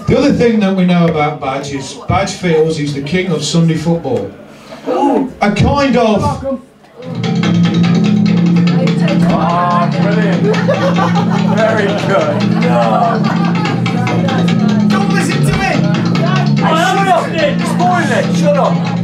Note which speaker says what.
Speaker 1: The other thing that we know about Badge is Badge feels he's the king of Sunday football. A kind of...
Speaker 2: Oh, brilliant. Very good. No. Don't listen to it. Hey, shut up, Nick. Spoil it. Shut up.